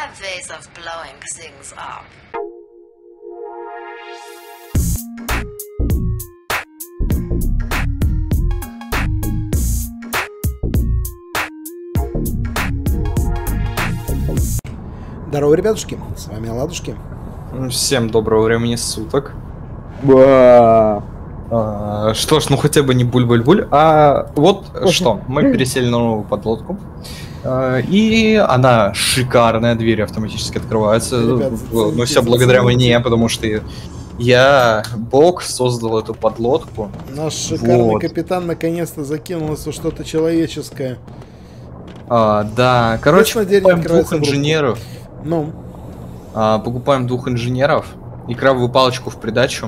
have ways of blowing things up. Здорово, ребятушки, с вами Ладушки. Всем доброго времени суток. Ба. Что ж, ну хотя бы не буль-буль-буль, а вот что, мы пересели на новую подлодку, и она шикарная, двери автоматически открываются, Ребят, но все благодаря мне, потому что я, бог, создал эту подлодку. Наш шикарный Вот. капитан наконец-то закинул нас во что-то человеческое. Да, короче, Ясно, дверь покупаем открывается двух в руку. инженеров, Ну, покупаем двух инженеров и крабовую палочку в придачу.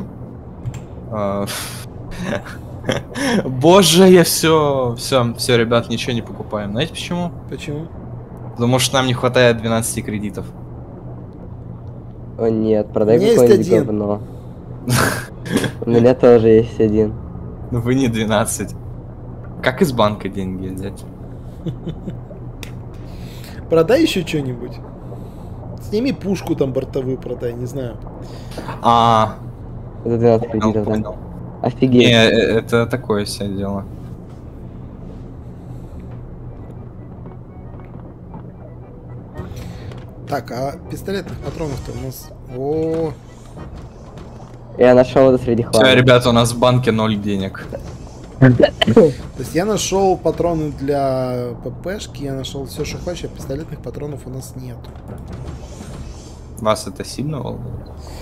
Боже, я все, ребят, ничего не покупаем. Знаете почему? почему? Потому что нам не хватает 12 кредитов. О нет, продай У меня есть какое-нибудь один. говно. У меня тоже есть один. Ну вы не 12. Как из банка деньги взять? Продай еще что-нибудь. Сними пушку там бортовую, продай, не знаю. За 12 кредитов, да? Понял. Офигеть. Не, это такое себе дело. Так, а пистолетных патронов-то у нас... О, Я нашел это среди хлама. Все, ребята, у нас в банке 0 денег. то есть я нашел патроны для ППшки, я нашел все, что хочешь, а пистолетных патронов у нас нет. Вас это сильно волнует?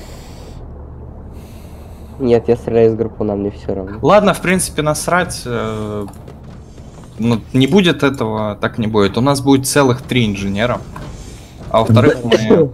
Нет, я стреляю из гарпуна, мне все равно. Ладно, в принципе, насрать. Ну, не будет этого, так не будет. У нас будет целых 3 инженера. А во-вторых, мы...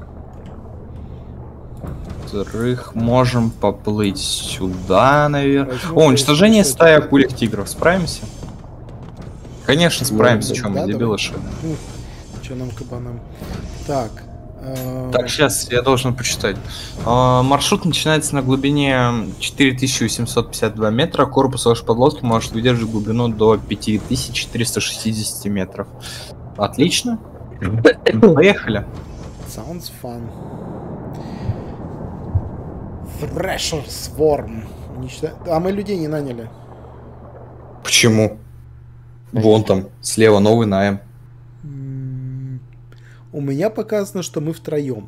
Во-вторых, можем поплыть сюда, наверное. Возьму О, уничтожение кое-что. стаи акульих тигров. Справимся? Конечно, справимся, Да, что мы, давай. дебилы, что ли? Че нам кабанам? Так. Так, сейчас я должен почитать. Маршрут начинается на глубине 4852 метра. Корпус вашей подлодки может выдержать глубину до 5460 метров. Отлично. Поехали. Sounds fun. Thrasher Swarm. А мы людей не наняли. Почему? Вон там, слева новый найм. У меня показано, что мы втроем.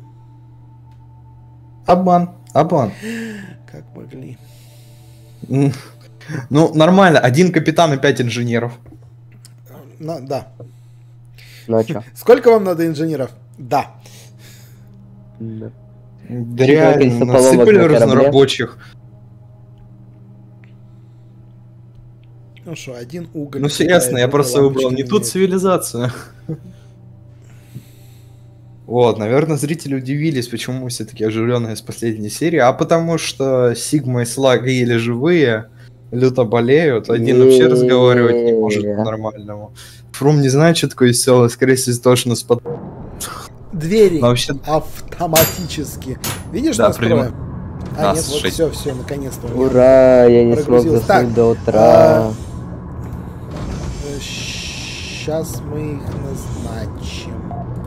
Обман, обман. Как могли. Ну, нормально. Один капитан и 5 инженеров. Да. Ну а чё? Сколько вам надо инженеров? Да. Да. Да Какое количество реально, поломок насыпали на корабле? разнорабочих. Ну что, один уголь. Ну, серьезно, я другой просто выбрал лампочки не ту меняет. цивилизацию. Вот, наверное, зрители удивились, почему мы все такие оживленные с последней серии, а потому что Сигма и Слага еле живые, люто болеют, один вообще разговаривать не может по-нормальному. Фрум не знает, что такое веселое, скорее всего, из-за того, что нас под... Двери Но вообще, автоматически. Видишь, Да, настроим? А, нас нет, вот 6. все, наконец-то. у меня Ура, я не смог прогрузилось. заснуть Так, до утра. Сейчас мы их назначим.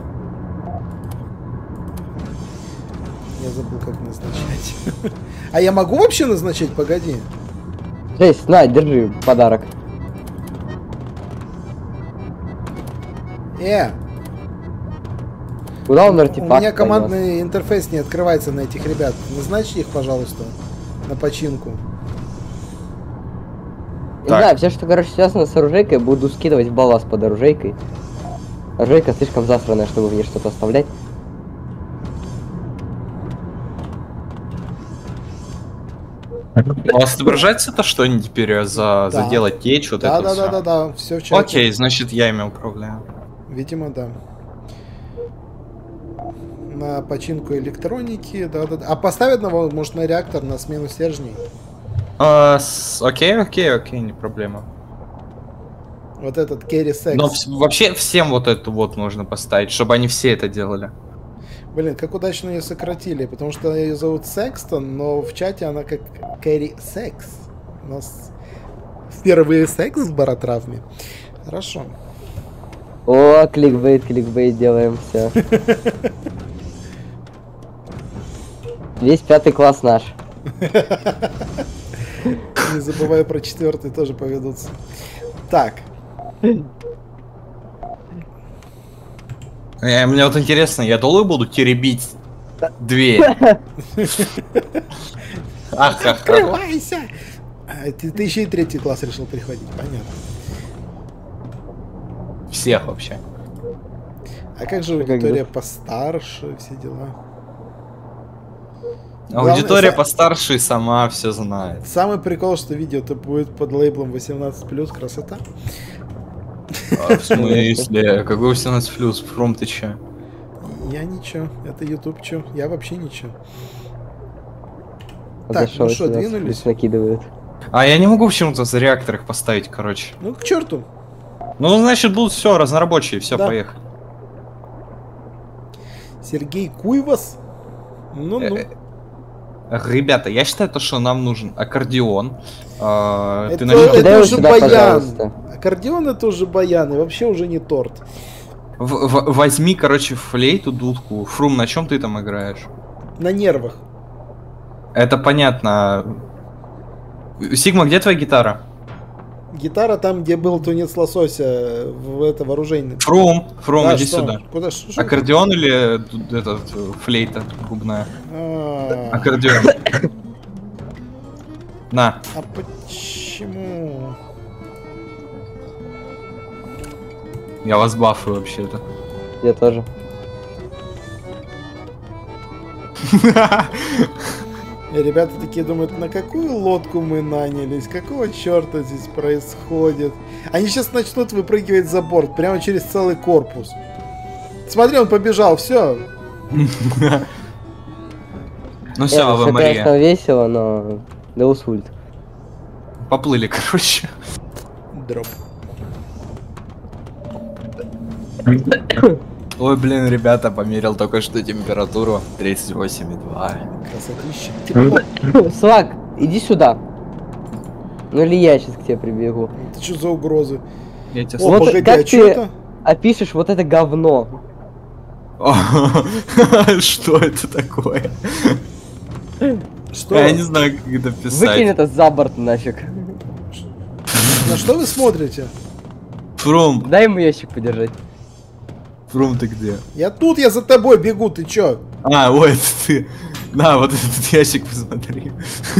Я забыл, как назначать. А я могу вообще назначать? Погоди. Жесть, на, держи подарок. Куда он артефакт У меня понес? командный интерфейс не открывается на этих ребят. Назначьте их, пожалуйста, на починку. Не Так. знаю, все, что, короче, связано с оружейкой, буду скидывать в балласт под оружейкой. Оружейка слишком засранная, чтобы в ней что-то оставлять. у вас отображается-то что-нибудь теперь заделать течь, вот это всё? Да, все в чате. Окей, значит, я ими управляю. Видимо, да. На починку электроники, да. А поставят его, может, на реактор на смену стержней? Окей, не проблема. Вот этот Керри Секс. Но вообще всем вот это вот нужно поставить, чтобы они все это делали. Блин, как удачно ее сократили, потому что ее зовут Секстон, но в чате она как Керри Секс. У нас впервые секс в баротравме. Хорошо. О, кликбейт делаем, все. Весь 5 класс наш. Не забывай про 4-й, тоже поведутся. Так. Мне вот интересно, я долго буду теребить дверь? Открывайся! Ты еще и 3-й класс решил приходить, понятно. Всех вообще. А как же аудитория постарше, все дела? Аудитория постарше сама все знает. Самый прикол, что видео-то будет под лейблом 18+, красота. В смысле? Какой 18+? Фром, ты че? Я ничего, это YouTube чё, я вообще ничего. Вот Так, зашел, ну что, сюда двинулись? накидывают. А я не могу почему-то за реактор их поставить, короче. Ну к черту. Ну, значит, будут все разнорабочие, все, Да. поехали. Сергей Куйвас. Ну-ну. Ребята, я считаю, то, что нам нужен аккордеон. Это, Ты начал... это Дай уже сюда, баян. пожалуйста. Аккордеон это уже баян, и вообще уже не торт. Возьми, короче, флейту, дудку. Фрум, на чем ты там играешь? На нервах. Это понятно. Сигма, где твоя гитара? Гитара там, где был тунец лосося, в это вооружение. Фрум, Да, иди что? сюда. Куда? Что? Аккордеон или этот флейта губная? А Аккордеон. На. а почему? Я вас бафаю вообще-то. Я тоже. И ребята такие думают, на какую лодку мы нанялись, какого черта здесь происходит. Они сейчас начнут выпрыгивать за борт, прямо через целый корпус. Смотри, он побежал, все. Ну все, Всё, Ава Мария. конечно, весело, но... Да усульт. Поплыли, короче. Дроп. Ой, блин, ребята, померил только что температуру 38,2. Красотища. Тепло. Слаг, иди сюда. Ну или я сейчас к тебе прибегу. Это что за угрозы? Я тебя О, Вот погоди, как а ты- что это? Опишешь вот это говно. Что это такое? Что? Я не знаю, как это Выкинь писать. это за борт нафиг. На что вы смотрите? Фрум, Дай ему ящик подержать. Фрум, ты где? Я тут, я за тобой бегу, ты чё? А, ой, это ты. На, вот этот ящик посмотри.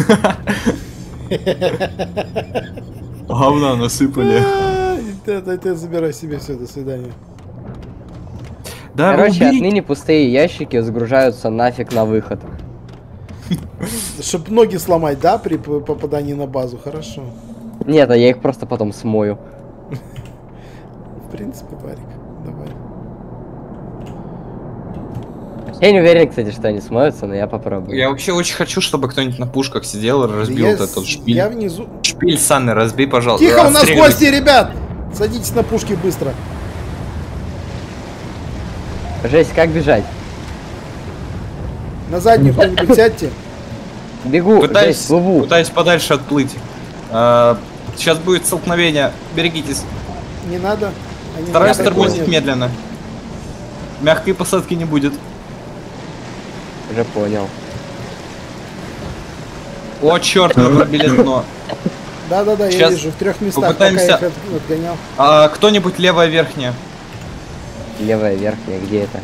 Говна насыпали. Ты забирай себе все, до свидания. Да, Короче, убери. отныне пустые ящики загружаются нафиг на выход. Чтоб ноги сломать, да, при попадании на базу, хорошо. Нет, а я их просто потом смою. В принципе, Варик, давай. Я не уверен, кстати, что они смоются, но я попробую. Я вообще очень хочу, чтобы кто-нибудь на пушках сидел и разбил Я вот этот шпиль. Я внизу. Шпиль, Санны, разбей, пожалуйста. Тихо, у нас Отстреливай. гости, ребят! Садитесь на пушки быстро. Жесть, как бежать? На заднюю кто-нибудь сядьте. Бегу, Пытаюсь, жесть, плыву. пытаюсь подальше отплыть. Сейчас будет столкновение. Берегитесь. Не надо. Они Стараюсь меня тормозить догонят. медленно. Мягкой посадки не будет. Уже понял. О, черт, мы пробили дно. Да-да-да, я Сейчас вижу, в 3 местах, попытаемся- пока я их отгонял. Кто-нибудь левая верхняя? Левая верхняя, где это?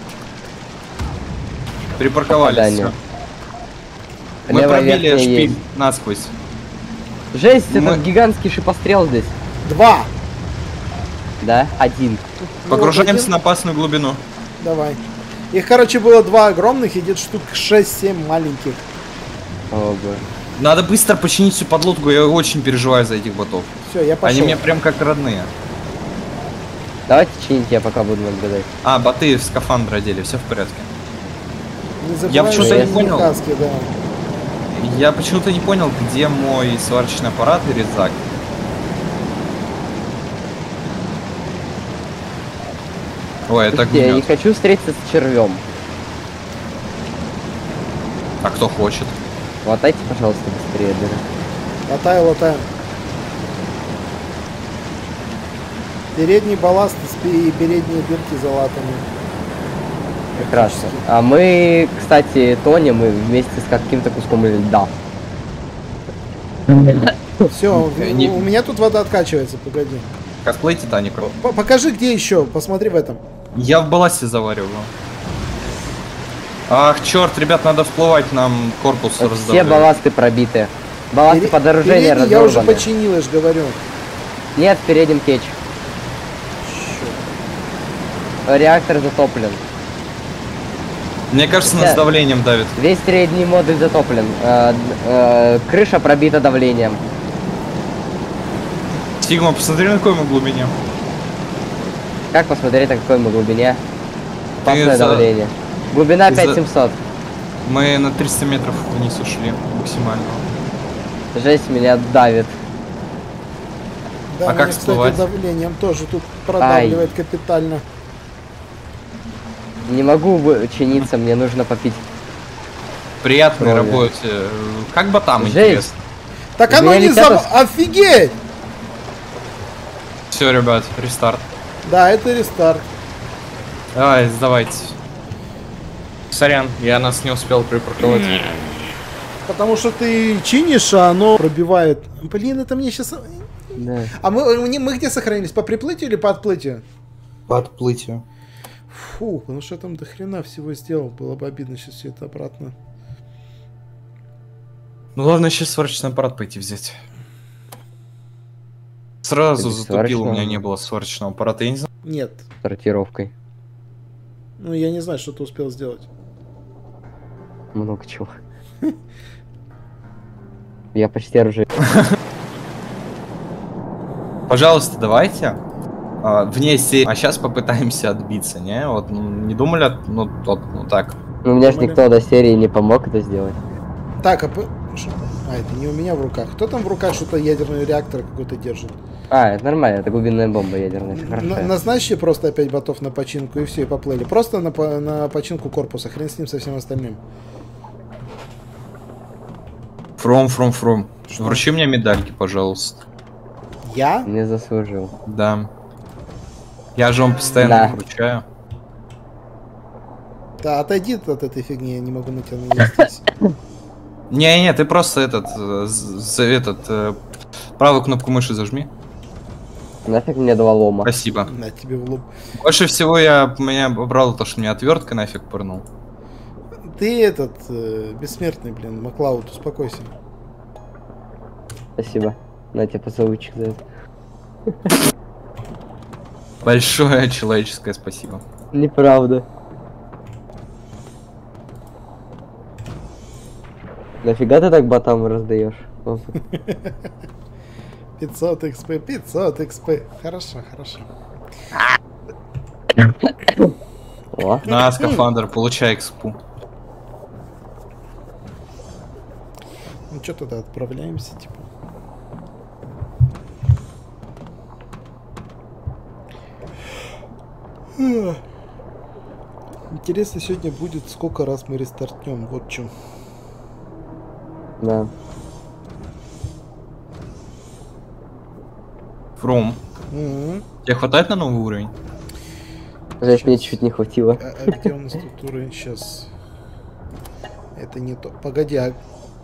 Припарковались. Попадание. Мы Левая пробили верхняя шпиль есть. насквозь. Жесть, Мы- этот гигантский шипострел здесь. 2. Да? Один. Погружаемся один. на опасную глубину. Давай. Их, короче, было 2 огромных и где-то штук 6-7 маленьких. О, боже. Надо быстро починить всю подлодку, я очень переживаю за этих ботов. Все, я пошел. Они мне прям как родные. Давайте чинить, я пока буду наблюдать. А, боты в скафандр одели, все в порядке. Не забывай, Я почему-то что не они понял. каски, да. Я почему-то не понял, где мой сварочный аппарат и резак. Ой, это Слушайте, я не огнемет. хочу встретиться с червем. А кто хочет? Латайте, пожалуйста, быстрее, да. Латаю, латаю. Передний балласт и передние дырки залатаны. Прекрасно. А мы, кстати, тонем мы вместе с каким-то куском льда. Все, Не- у меня тут вода откачивается, погоди. Косплей Титаника. Покажи, где еще, посмотри в этом. Я в балласте завариваю. Ах, черт, ребят, надо всплывать, нам корпус Все раздавливает. балласты пробиты. Балласты Пере- подорожения передний я уже разорваны. починил, я же говорю. Нет, в переднем кетч. Реактор затоплен. Мне кажется, нас Да. давлением давит. Весь передний модуль затоплен. Крыша пробита давлением. Сигма, посмотри, на какой мы глубине. Как посмотреть, на какой мы глубине? Опасное за- давление. Глубина ты за- 5700. Мы на 300 метров вниз ушли максимально. Жесть меня давит. Да, А меня, как кстати, всплывать? давлением тоже тут продавливает капитально. Не могу чиниться, мне нужно попить. Приятной Крови. работе. Как бы там Жесть. интересно. Так У оно меня не летят зав... Офигеть! Все, ребят, рестарт. Да, это рестарт. Давай, сдавайте. Сорян, я нас не успел припарковать. Потому что ты чинишь, а оно пробивает. Блин, это мне сейчас... Да. А мы где сохранились? По приплытию или по отплытию? По отплытию. Фу, потому что я там до хрена всего сделал. Было бы обидно сейчас все это обратно. Ну ладно, сейчас сварочный аппарат пойти взять. Сразу Без затупил, у меня сварочного? не было сварочного аппарата, я не знаю. Нет. Сортировкой. Ну, я не знаю, что ты успел сделать. Много чего. Я почти оружие. Пожалуйста, давайте. Вне серии. А сейчас попытаемся отбиться, не? Вот, ну, не думали, ну, вот, ну так. Ну, у меня же Думали. никто до серии не помог это сделать. Так, а это не у меня в руках. Кто там в руках что-то ядерный реактор какой-то держит? А, это нормально, это глубинная бомба ядерная, всё хорошо. Назначьте просто опять ботов на починку и все, и поплыли. Просто на починку корпуса. Хрен с ним со всем остальным. Фром. Что? Вручи мне медальки, пожалуйста. Я? Не заслужил. Да. Я же вам постоянно Да. их вручаю. Да, отойди от этой фигни, я не могу на тебя навестись. Не, ты просто правую кнопку мыши зажми. Нафиг мне два лома. Спасибо. На тебе в лоб. Больше всего меня обрало то, что мне отвертка нафиг пырнул. Ты бессмертный, блин, Маклауд, успокойся. Спасибо. На тебе поцелуйчик за это. Большое человеческое спасибо. Неправда. Нафига ты так ботам раздаешь? 500 XP, 500 XP. Хорошо. О, На, скафандр, получай экспу. Ну что тогда, отправляемся, типа. Интересно сегодня будет, сколько раз мы рестартнем, вот что. да. Фрум. Тебе хватает на новый уровень? Знаешь, мне чуть не хватило. А где у нас тут уровень сейчас? Это не то. Погоди, а...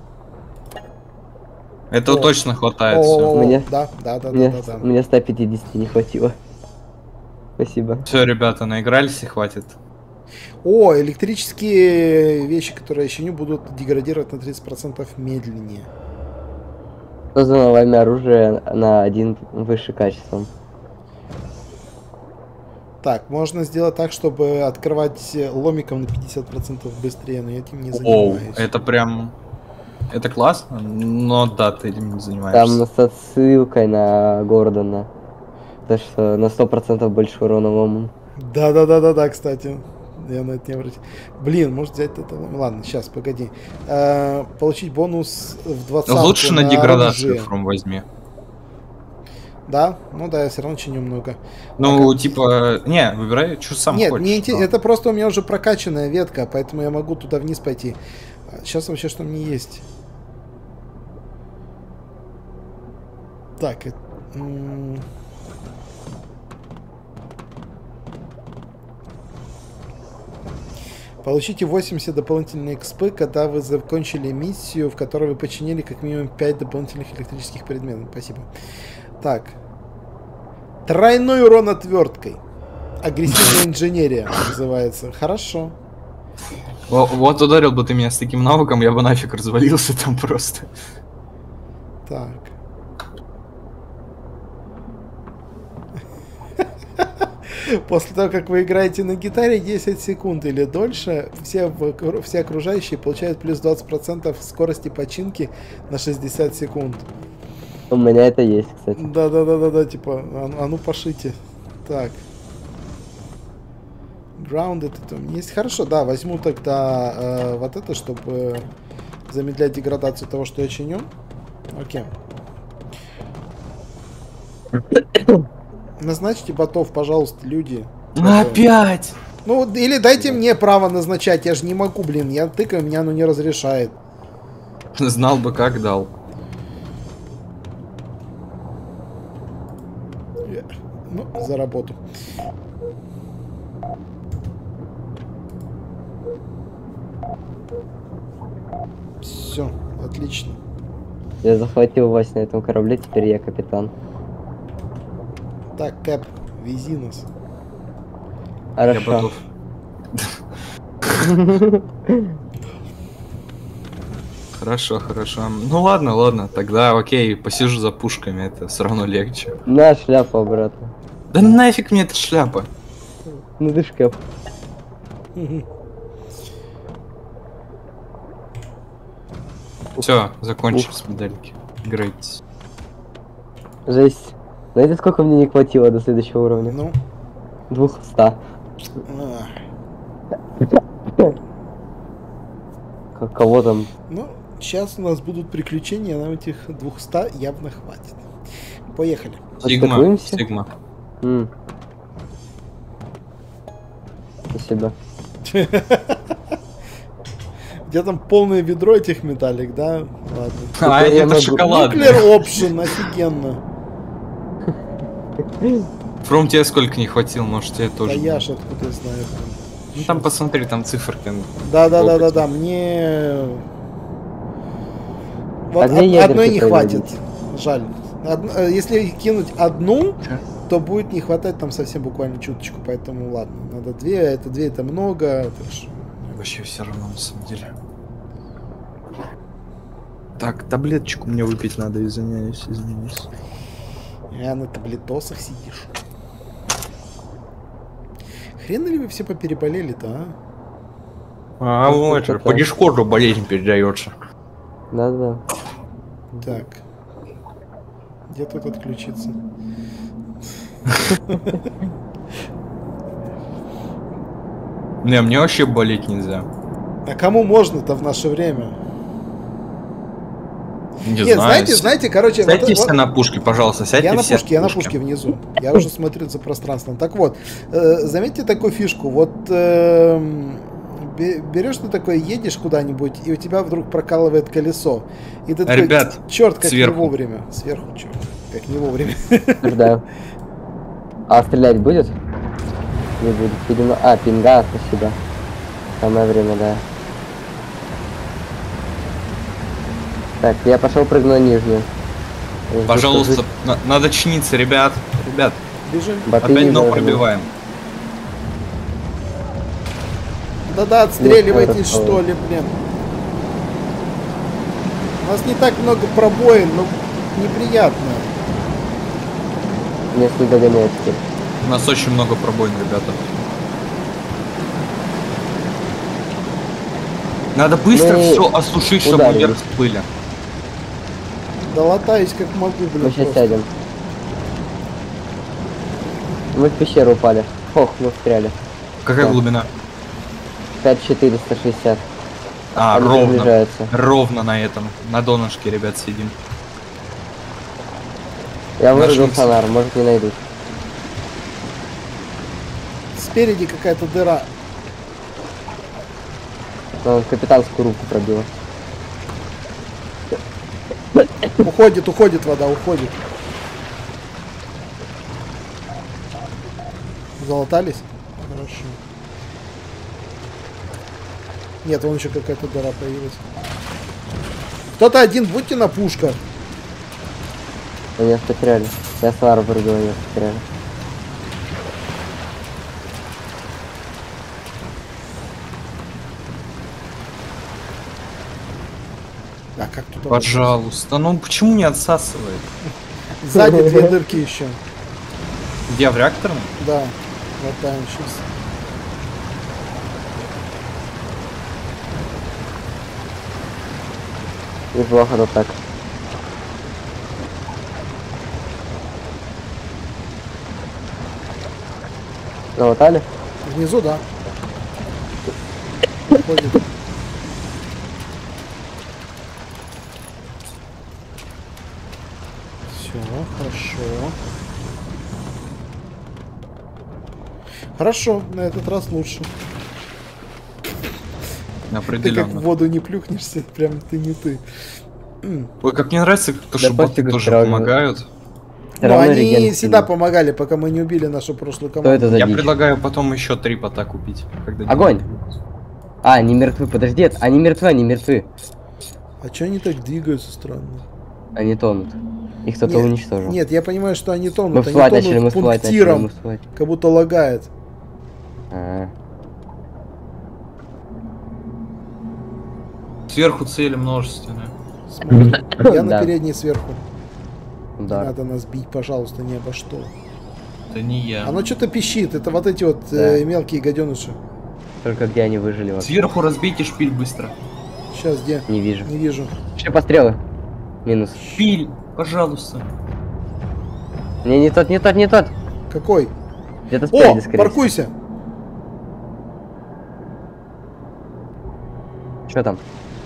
Этого О. точно хватает. О, Все. Мне- да. Мне 150 не хватило. Спасибо. Все, ребята, наигрались и хватит. О, электрические вещи, которые я чиню, будут деградировать на 30% медленнее. Создано вами оружие на 1 выше качеством. Так, можно сделать так, чтобы открывать ломиком на 50% быстрее, но я этим не Оу, занимаюсь. это прям... Это классно, но да, ты этим не Там занимаешься. с отсылкой на Гордона. То, что на 100% больше урона ломом. Да, кстати. Я на это не обратил. Блин, может взять это... Ладно, сейчас, погоди. Получить бонус в 20. Лучше на деградацию Фрум возьми. Да? Ну да, я все равно чиню много. Ну, типа... Не, выбирай, что сам Нет, хочешь. мне но- это просто у меня уже прокачанная ветка, поэтому я могу туда вниз пойти. Сейчас вообще что мне есть? Так, Получите 80 дополнительных XP, когда вы закончили миссию, в которой вы починили как минимум 5 дополнительных электрических предметов. Спасибо. Так. Тройной урон отверткой. Агрессивная инженерия называется. Хорошо. Вот ударил бы ты меня с таким навыком, я бы нафиг развалился там просто. Так. После того, как вы играете на гитаре 10 секунд или дольше, все окружающие получают плюс 20% скорости починки на 60 секунд. У меня это есть, кстати. Да, типа, а ну пошите. Так. Grounded это у меня есть. Хорошо, да, возьму тогда вот это, чтобы замедлять деградацию того, что я чиню. Окей. Назначьте ботов, пожалуйста, люди. Опять! Ну, или дайте мне право назначать, я же не могу, блин. Я тыкаю, меня оно не разрешает. Знал бы, как дал. Ну, за работу. Все, отлично. Я захватил вас на этом корабле, теперь я капитан. Так, Кэп, вези нас. Я Хорошо. готов. Хорошо. Ну ладно, тогда окей, посижу за пушками, это все равно легче. На шляпу обратно. Да нафиг мне эта шляпа. Ну ты ж Кэп. Все, закончились медальки. Играйтесь. Жесть. Знаете, сколько мне не хватило до следующего уровня? Ну. 200. а, Кого там? Ну, сейчас у нас будут приключения, нам этих 200 явно хватит. Поехали. Сигма. Спасибо. Где там полное ведро этих металлик, да? Ладно. А, Теперь я это могу- шоколад. Nuclear Option, офигенно. Фром тебе сколько не хватило, может тебе Да тоже. я ж откуда знаю. Ну там посмотри, там циферки. Да, мне... Вот Одни ядерки одной не хватит. производить. Жаль. Если кинуть одну, то будет не хватать там совсем буквально чуточку, поэтому ладно. Надо две, это много. Так что... Вообще все равно на самом деле. Так, таблеточку мне выпить надо, извиняюсь. На таблетосах сидишь. Хрен ли вы все попереболели-то, а? А, вот же, по дискорду болезнь передается. Да. Так. Где тут отключиться? Не, мне вообще болеть нельзя. А кому можно-то в наше время? Не Нет, знаю. знаете, короче... Сядьте все на пушке, пожалуйста, сядьте Я на все пушке, внизу. Я уже смотрю за пространством. Так вот, заметьте такую фишку. Вот берешь ты такой, едешь куда-нибудь, и у тебя вдруг прокалывает колесо. И ты такой, Ребят, черт, как сверху. не вовремя. Сверху, черт, как не вовремя. Ждаю. А стрелять будет? Не будет. Видимо... А, пинга, спасибо. Самое время, да. Так, я пошел прыгну на нижнюю. Пожалуйста, надо чиниться, ребят. Бежим. Опять дно пробиваем. Да-да, отстреливайтесь, что ли, блин. У нас не так много пробоин, но неприятно. Меня не догоняет теперь. У нас очень много пробоин, ребята. Надо быстро Мы все осушить, чтобы ударились. вверх всплыли. Да латаюсь как могу, блин. Мы сейчас просто. сядем. Мы в пещеру упали. Ох, мы встряли. Какая Да. глубина? 5460. А, Они ровно. приближаются. Ровно на этом. На донышке, ребят, сидим. Я вырубил Нашли. фонарь, может не найдут. Спереди какая-то дыра. Но капитанскую руку пробила. Уходит вода, уходит. Залатались? Хорошо. Нет, вон еще какая-то дыра появилась. Кто-то один, будьте на пушках. Меня потеряли. Я с Лару прыгал, меня потеряли. А как тут? Пожалуйста, ну почему не отсасывает? Сзади две дырки еще. Где, в реакторном? Да, вот там сейчас. Неплохо, но так. Залатали? Внизу, да. Ходит. Все, хорошо. Хорошо, на этот раз лучше. Ты как в Определенно. воду не плюхнешься, прям ты не ты. Ой, как мне нравится, как то, Да что боты пофигу, тоже сразу. помогают. Всё Ну, равно они реген всегда скинул. помогали, пока мы не убили нашу прошлую Что команду. это за Я дичь? предлагаю потом еще 3 бота купить. Когда Огонь! деньги А, они мертвы, подожди, они мертвы, они мертвы. А чё они так двигаются странно? Они тонут. Их кто-то Нет, уничтожил. Нет, я понимаю, что они Мы тонут. Они всплывать начали, тонут мы всплывать начали, пунктиром, мы всплывать. как будто лагает. А, Сверху цели множественные. Смотри, я на Да. передней сверху. Не удар. надо нас бить, пожалуйста, ни обо что. Это не я. Оно что-то пищит, это вот эти вот Да. мелкие гаденыши. Только где они выжили вообще? Сверху разбейте шпиль быстро. Сейчас, где? Не вижу. Не вижу. Еще пострелы. Минус. Шпиль, пожалуйста. Не тот, не тот, не тот. Какой? Где-то О, спереди, скорее паркуйся! Что там?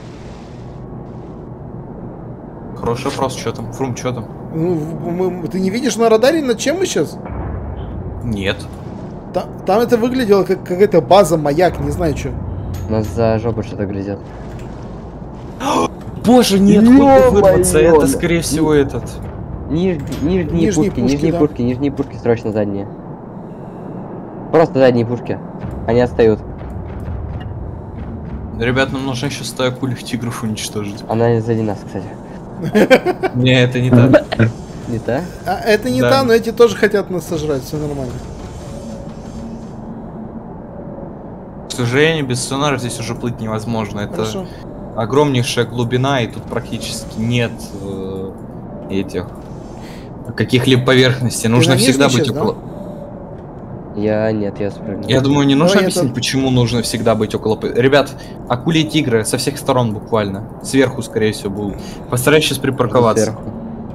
Хороший вопрос, что там? Фрум, что там? Ну, ты не видишь на радаре, над чем мы сейчас? Нет. Там это выглядело как какая-то база, маяк, не знаю что. Нас за жопу что-то грызет. Боже, нет, Ё-моё! хоть бы вырваться. Это, скорее всего, этот. Нижние Нижние пушки, пушки, да. нижние пушки, срочно задние. Просто задние пушки. Они отстают. Ребят, нам нужно еще стаю кулих тигров уничтожить. Она сзади нас, кстати. Не, это не так. Не та? А это не Да. та, но эти тоже хотят нас сожрать, все нормально. К сожалению, без сонара здесь уже плыть невозможно. Это Хорошо. огромнейшая глубина, и тут практически нет этих каких-либо поверхностей. Нужно на всегда нижней быть сейчас, около. Я нет, я спрыгнул. Я думаю, не нужно Давай объяснить, это- почему нужно всегда быть около. Ребят, акули и тигры со всех сторон буквально. Сверху, скорее всего, будут. Постараюсь сейчас припарковаться. Сверху.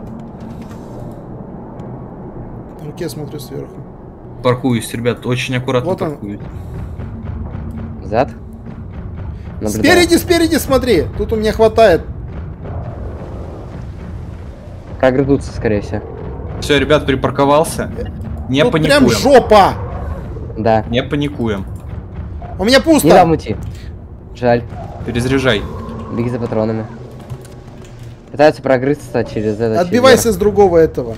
В руке смотрю сверху. Паркуюсь, ребят, очень аккуратно Вот он. паркуюсь. Зад? Наблюдаю. Спереди, спереди смотри! Тут у меня хватает. Прогрызутся, скорее всего. Все, ребят, припарковался. Не Тут паникуем. прям жопа! Да. Не паникуем. У меня пусто! Не дам уйти. Жаль. Перезаряжай. Беги за патронами. Пытаются прогрызться через это. Отбивайся с другого этого.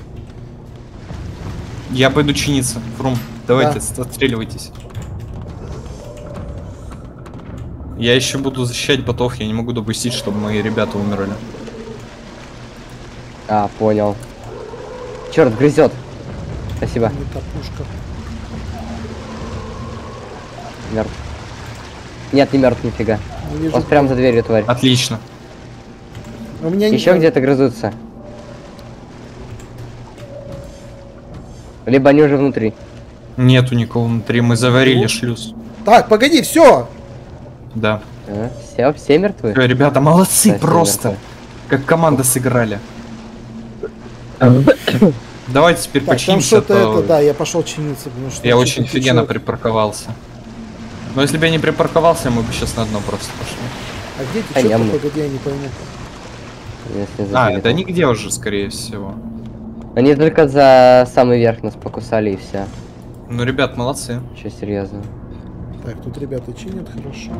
Я пойду чиниться. Фрум, давайте Да. отстреливайтесь. Я еще буду защищать ботов, я не могу допустить, чтобы мои ребята умерли. А, понял. Черт, грызет. Спасибо. Не та пушка. Мертв. Нет, не мертв, нифига. Не У вижу. вас прям за дверью, тварь. Отлично. У меня Еще где-то грызутся. Либо они уже внутри. Нету никого внутри, мы заварили Ну. шлюз. Так, погоди, все! Да. Все мертвы? Всё, ребята, молодцы Да, все просто. мертвы. Как команда сыграли. Давайте теперь Так, там починимся, что-то то это, да, я пошел чиниться, потому что... я что-то очень офигенно течет. припарковался. Но если бы я не припарковался, мы бы сейчас на дно просто пошли. А где А я течет, мне. погоди, я не пойму. Если А, забили, это то- нигде уже, скорее всего. Они только за самый верх нас покусали и все. Ну, ребят, молодцы. Че серьезно? Так, тут ребята чинят, хорошо.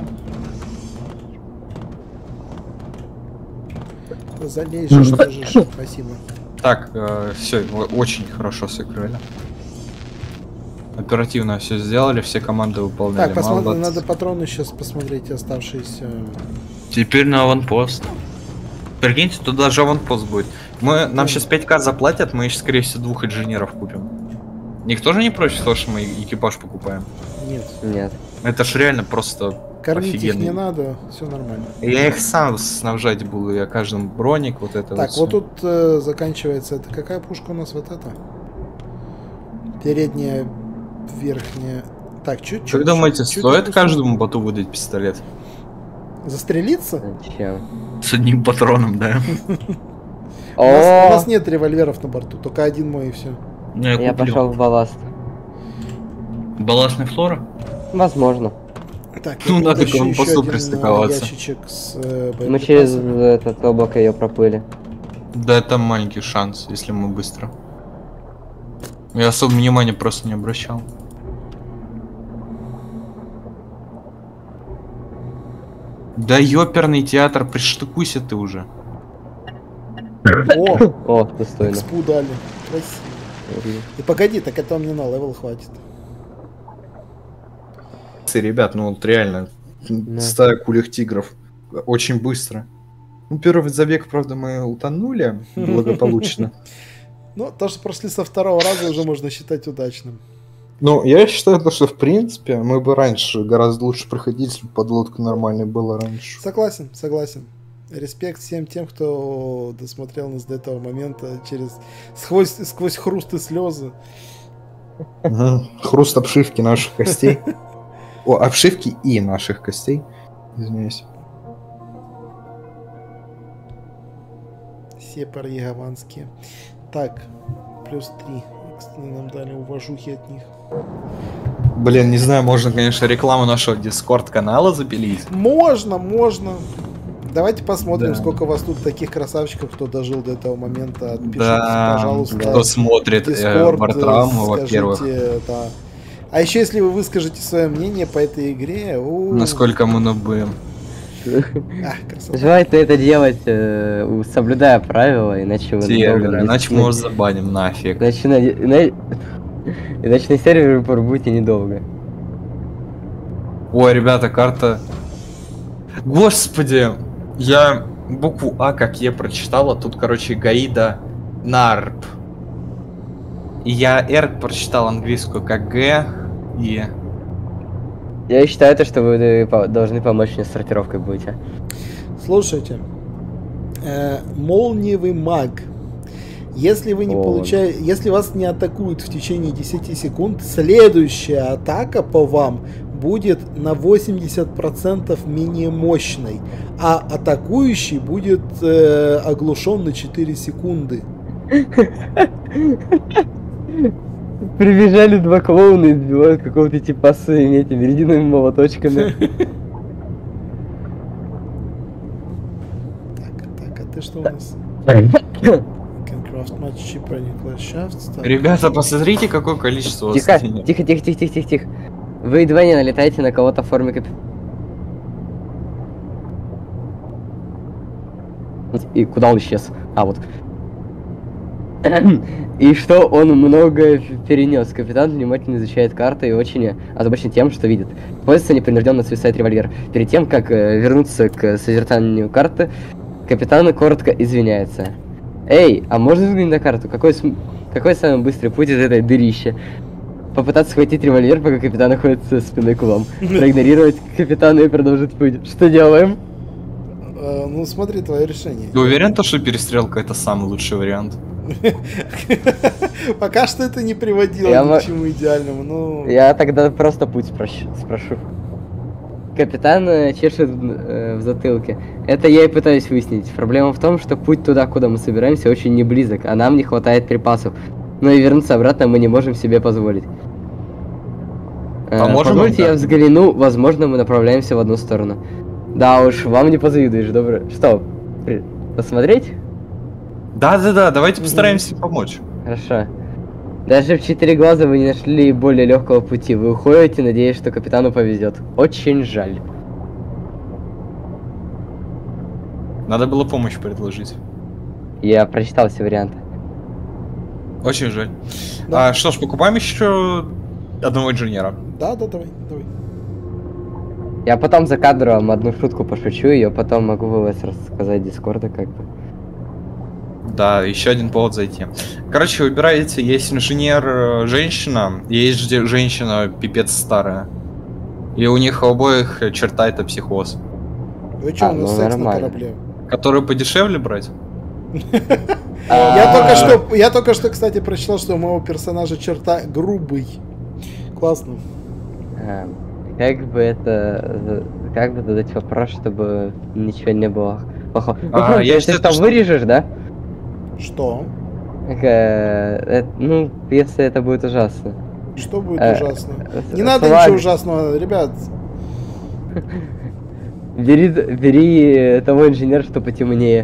Залезешь, слежишь. Спасибо. Так, все, очень хорошо сыграли. оперативно все сделали, все команды выполняли. Так, посмотри, Молодцы. надо патроны сейчас посмотреть, оставшиеся. Теперь на аванпост. Прикиньте, тут даже аванпост будет. Нам сейчас 5к заплатят, мы, скорее всего, 2 инженеров купим. Никто же не против того, что мы экипаж покупаем? Нет. Нет. Это ж реально просто Кормить их офигенный. не надо, все нормально. Я их сам снабжать буду, я каждому броник, вот это Так, вот. вот тут заканчивается. Это какая пушка у нас? Вот эта? Передняя, верхняя. Так, чуть-чуть. Как думаете, стоит каждому боту выдать пистолет? Застрелиться? Зачем? С одним патроном, да? У нас нет револьверов на борту, только один мой и все. Я пошел в балласт. Балластный флора? Возможно. Так, Ну, я надо вытащу к вам еще посту один, пристыковаться. ящичек с Мы через боеприпасами. этот облако ее проплыли. Да, это маленький шанс, если мы быстро. Я особо внимания просто не обращал. Да ёперный театр, приштукуйся ты уже. О, О, достойно. экспу дали. Красиво. И погоди, так это мне на левел хватит. Ребят, ну вот реально, Да. стая кулих тигров. Очень быстро. Ну, первый забег, правда, мы утонули благополучно. Ну, то, что прошли со второго раза, уже можно считать удачным. Ну, я считаю, что в принципе мы бы раньше гораздо лучше проходили, если бы подлодка нормальной была раньше. Согласен, согласен. Респект всем тем, кто досмотрел нас до этого момента сквозь хруст и слезы. Мгм. Хруст обшивки наших костей. О, обшивки и наших костей. Извиняюсь. Сепары гаванские. Так, плюс 3. Кстати, нам дали уважухи от них. Блин, не знаю, можно, конечно, рекламу нашего Дискорд-канала запилить. Можно. Давайте посмотрим, Да. сколько у вас тут таких красавчиков, кто дожил до этого момента. Отпишитесь, Да, пожалуйста. кто смотрит Discord, Вартраму, скажите, во-первых. да. А еще, если вы выскажете свое мнение по этой игре, Насколько мы нубы. красота. Желательно это делать, соблюдая правила, иначе вы Сервер, надолго иначе мы его забаним нафиг. Иначе на сервере вы пробудете недолго. Ой, ребята, карта... Господи! Я букву А как Е прочитал, а тут, короче, Гаида Нарп. И я Р прочитал английскую как Г и... Я считаю, то, что вы должны помочь мне с сортировкой будете. Слушайте, молниевый маг. Если вы не получаете, если вас не атакуют в течение 10 секунд, следующая атака по вам будет на 80% менее мощной, а атакующий будет оглушен на 4 секунды. Прибежали два клоуна и сбивают какого-то типа с этими резиновыми молоточками. Так, а ты что у нас? Craft much cheaper than Clash Shafts. Так. Ребята, посмотрите, какое количество у вас Тихо, денег. тихо. Вы едва не налетаете на кого-то в форме И куда он исчез? А, вот. И что он много перенес. Капитан внимательно изучает карты и очень озабочен тем, что видит. Пользуется непринужденно свисает револьвер. Перед тем, как вернуться к созерцанию карты, капитан коротко извиняется. Эй, а можно взглянуть на карту? Какой самый быстрый путь из этой дырища? Попытаться схватить револьвер, пока капитан находится спиной к вам. Проигнорировать капитана и продолжить путь. Что делаем? Ну смотри, твое решение. Ты уверен, что перестрелка это самый лучший вариант? Пока что это не приводило ни к чему идеальному, но... Я тогда просто путь спрошу. Капитан чешет в затылке. Это я и пытаюсь выяснить. Проблема в том, что путь туда, куда мы собираемся, очень не близок, а нам не хватает припасов. Но и вернуться обратно мы не можем себе позволить. Позвольте я взгляну, возможно, мы направляемся в одну сторону. Да уж, вам не позавидуешь, добро. Что, посмотреть? Да, давайте постараемся помочь. Хорошо. Даже в 4 глаза вы не нашли более легкого пути. Вы уходите, надеясь, что капитану повезет. Очень жаль. Надо было помощь предложить. Я прочитал все варианты. Очень жаль. Да. Что ж, покупаем еще одного инженера. Да, давай. Я потом за кадром одну шутку пошучу, ее потом могу вылазь рассказать Дискорда как бы. Да, еще один повод зайти. Короче, выбираете, есть инженер женщина, есть женщина пипец старая. И у них обоих черта это психоз. Вы что, у нас секс на нормально. корабле? Которую подешевле брать? Я только что, кстати, прочитал, что у моего персонажа черта грубый. Классно. Как бы задать вопрос, чтобы ничего не было плохого. Я Если считаю, что вырежешь, да? Что? Ну, если это будет ужасно. Что будет ужасно? Не с- надо слаг- ничего ужасного, ребят. Бери того инженера, что потемнее.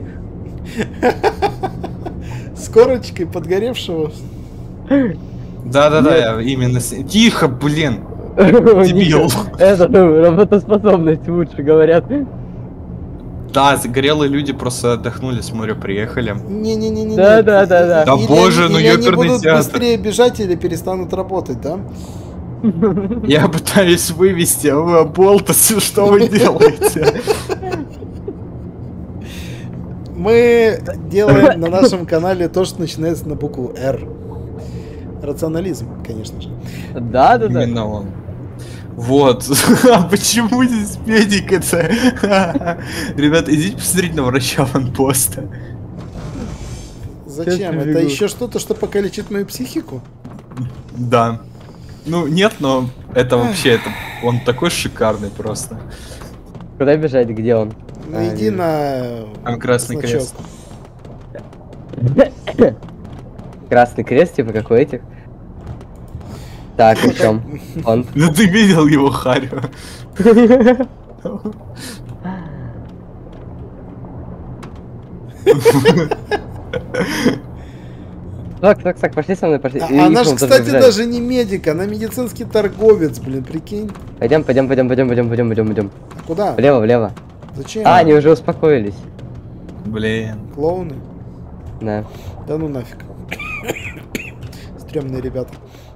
С корочкой подгоревшего. Да, именно. Тихо, блин. Дебил. Это работоспособность лучше говорят. Да, загорелые люди просто отдохнули, с моря приехали. Не-не-не-не. Да. Да боже, ну или они ёперный будут театр. быстрее бежать или перестанут работать, да? Я пытаюсь вывести, а вы оболтусы, что вы делаете? Мы делаем на нашем канале то, что начинается на букву «Р». Рационализм, конечно же. Да. Именно он. Вот. А почему здесь медик-то? Ребята, идите посмотрите на врача ванпоста. Зачем? Сейчас Это побегу. еще что-то, что покалечит мою психику? Да. Ну, нет, но это вообще, он такой шикарный просто. Куда бежать, где он? Ну иди на Там красный значок. крест. Красный крест, типа как у этих. Так, и в чем? Он. Ну ты видел его, Харю? Так, пошли со мной, пошли. И Она их же, вон тоже кстати, побежали. даже не медик, она медицинский торговец, блин, прикинь. Пойдем. А куда? Влево. Зачем? А, они уже успокоились. Блин. Клоуны? Да. Да ну нафиг. Стремные ребята.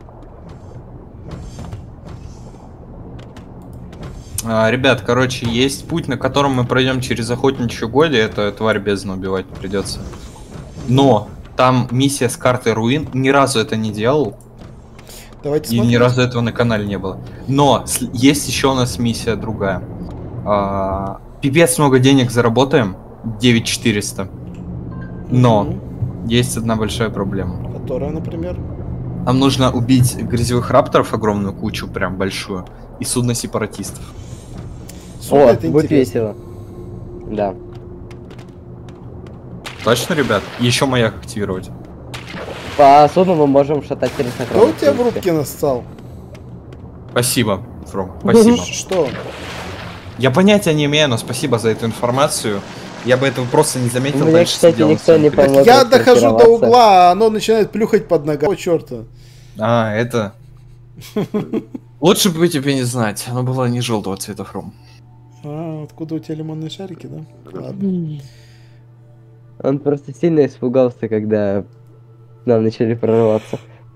Ребят, короче, есть путь, на котором мы пройдем через охотничье угодье, это тварь бездну убивать придется. Но там миссия с картой руин, ни разу это не делал, Давайте и ни смотреть. разу этого на канале не было. Но есть еще у нас миссия другая. Пипец много денег заработаем, 9400. Но Мгм. есть одна большая проблема. Которая, например? Нам нужно убить грязевых рапторов, огромную кучу, прям большую, и судно сепаратистов. Судно, О, это будет интересно. весело. Да. Точно, ребят? Еще маяк активировать. По судну мы можем шатать через Кто сокровища. у тебя в рубке нассал? Спасибо, Фром, спасибо. Что? Я понятия не имею, но спасибо за эту информацию. Я бы этого просто не заметил. Мне, дальше кстати, сидел на никто своем не кресле. помог. Я Вот дохожу до сортироваться. угла, а оно начинает плюхать под ногами. О, черта. А, это... Лучше бы тебе не знать. Оно было не желтого цвета, Фром. А, откуда у тебя лимонные шарики, да? Ладно. Он просто сильно испугался, когда к нам начали прорываться.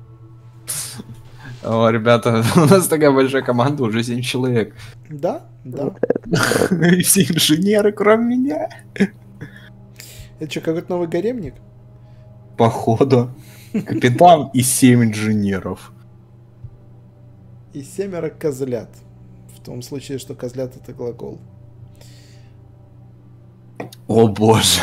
О, ребята, у нас такая большая команда, уже 7 человек. Да? Да. И все инженеры, кроме меня. Это что, какой-то новый гаремник? Походу. Капитан и 7 инженеров. И 7 козлят. В том случае, что козлят это глагол. О боже.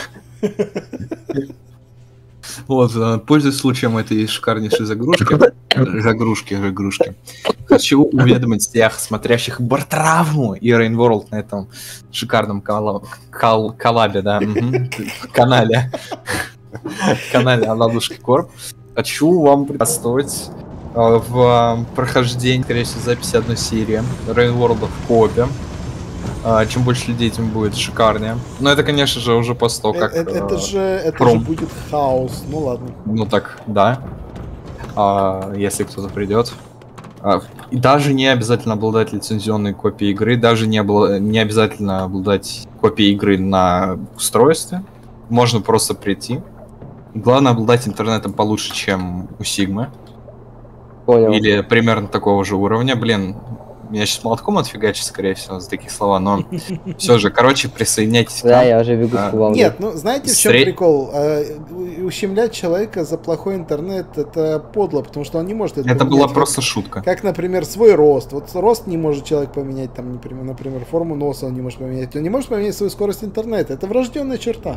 Вот, пользуясь случаем этой шикарнейшей загрузки. Хочу уведомить всех смотрящих Бартравму и Rainworld на этом шикарном коллабе, да, канале Аладушки Корп. Хочу вам представить в прохождении, скорее всего, записи одной серии Rainworld в коопе. Чем больше людей, тем будет шикарнее. Но это, конечно же, уже после того, как... Это же Пром. будет хаос. Ну ладно. Ну так, да. Если кто-то придет. И даже не обязательно обладать лицензионной копией игры, даже не обязательно обладать копией игры на устройстве. Можно просто прийти. Главное обладать интернетом получше, чем у Сигмы. Понял. Или примерно такого же уровня. Блин, меня сейчас молотком отфигачит, скорее всего, за такие слова, но все же, короче, присоединяйтесь к Да, нам. я уже бегу с кувалдой. Нет, ну знаете, в чем Сред- прикол? Ущемлять человека за плохой интернет это подло, потому что он не может это Это поменять. была просто шутка. Как, например, свой рост. Вот рост не может человек поменять, там, например, форму носа он не может поменять. Он не может поменять свою скорость интернета. Это врожденная черта.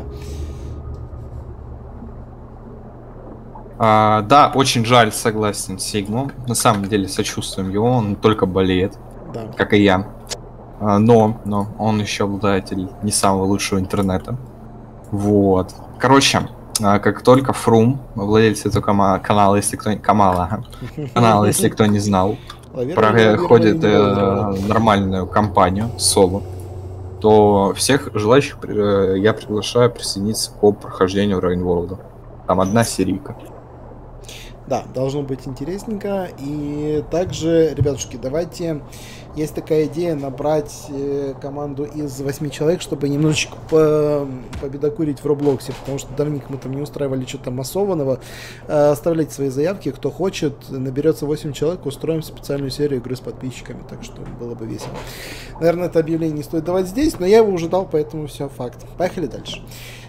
Да, очень жаль, согласен, Сигму. На самом деле сочувствуем его, он только болеет, Да. как и я. Но он еще обладатель не самого лучшего интернета. Вот. Короче, как только Фрум, владелец этого канала, если кто канал, если кто не знал, проходит нормальную кампанию соло, то всех желающих я приглашаю присоединиться к прохождению Рейнворлда. Там одна серийка. Да, должно быть интересненько. И также, ребятушки, давайте... Есть такая идея набрать команду из 8 человек, чтобы немножечко победокурить в Роблоксе, потому что давненько мы там не устраивали что-то массованного. Оставляйте свои заявки, кто хочет. Наберется 8 человек, устроим специальную серию игры с подписчиками, так что было бы весело. Наверное, это объявление не стоит давать здесь, но я его уже дал, поэтому все, факт. Поехали дальше.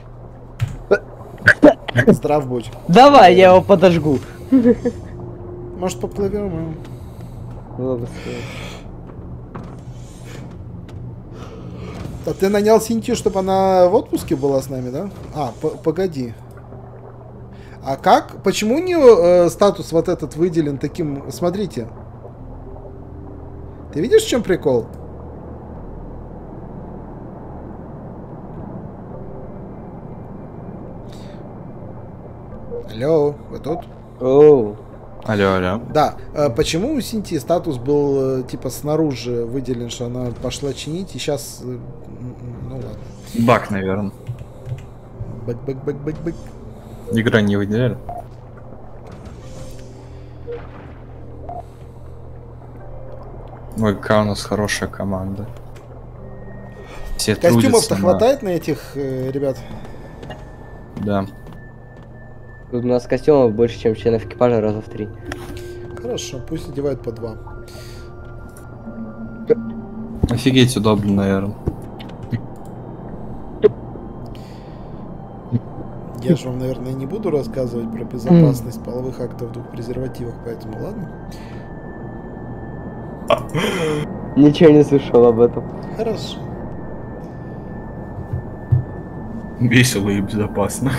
Здрав будь. Давай, я его подожгу. Может, поплывем? Было бы стоит. А ты нанял Синтию, чтобы она в отпуске была с нами, да? Погоди. А как? Почему у нее статус вот этот выделен таким... Смотрите. Ты видишь, в чем прикол? Алло, вы тут? Оу. Алло. Да. Почему у Синтии статус был типа снаружи выделен, что она пошла чинить, и сейчас... Ну ладно. Баг, наверное. Бэк. Игра не выделяли. Ой, какая у нас хорошая команда. Все Костюмов-то трудятся хватает на этих ребят? Да. Тут у нас костюмов больше, чем членов экипажа раза в 3. Хорошо, пусть одевают по 2. Офигеть удобно, наверное. Я же вам, наверное, не буду рассказывать про безопасность половых актов в двух презервативах, поэтому ладно. Ничего не слышал об этом. Хорошо. Весело и безопасно.